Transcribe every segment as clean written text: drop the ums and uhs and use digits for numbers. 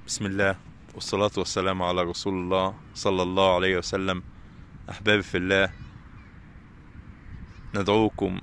بسم الله والصلاة والسلام على رسول الله صلى الله عليه وسلم. أحبابي في الله، ندعوكم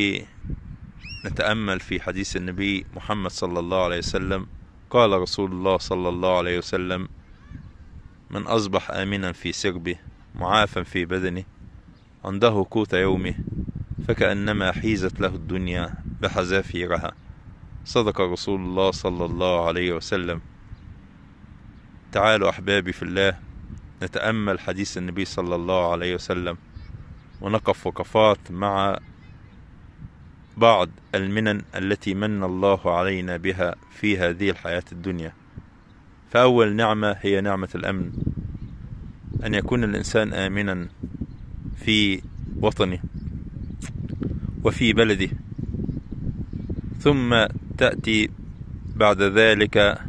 لنتأمل في حديث النبي محمد صلى الله عليه وسلم. قال رسول الله صلى الله عليه وسلم: من أصبح آمنا في سربه معافا في بدنه عنده قوت يومه فكأنما حيزت له الدنيا بحذافيرها. صدق رسول الله صلى الله عليه وسلم. تعالوا أحبابي في الله نتأمل حديث النبي صلى الله عليه وسلم، ونقف وقفات مع بعض المنن التي من الله علينا بها في هذه الحياة الدنيا. فأول نعمة هي نعمة الأمن، أن يكون الإنسان آمنا في وطنه وفي بلده. ثم تأتي بعد ذلك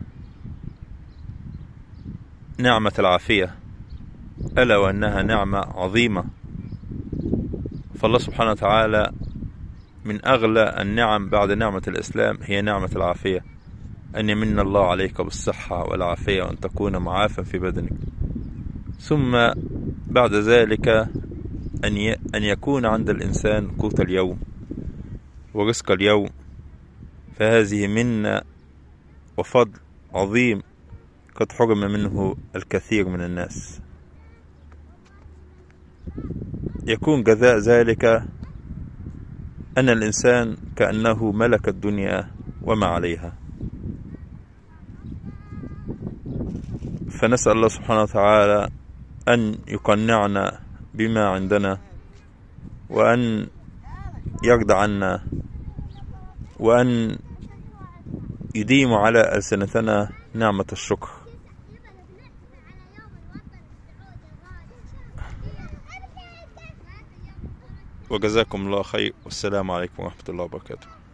نعمة العافية، ألا وأنها نعمة عظيمة. فالله سبحانه وتعالى من أغلى النعم بعد نعمة الإسلام هي نعمة العافية، أن يمن الله عليك بالصحة والعافية وأن تكون معافى في بدنك. ثم بعد ذلك أن يكون عند الإنسان قوت اليوم ورزق اليوم. فهذه منة وفضل عظيم قد حرم منه الكثير من الناس. يكون جزاء ذلك أن الإنسان كأنه ملك الدنيا وما عليها. فنسأل الله سبحانه وتعالى أن يقنعنا بما عندنا، وأن يرضى عنا، وأن يديم على ألسنتنا نعمة الشكر. وجزاكم الله خير، والسلام عليكم ورحمة الله وبركاته.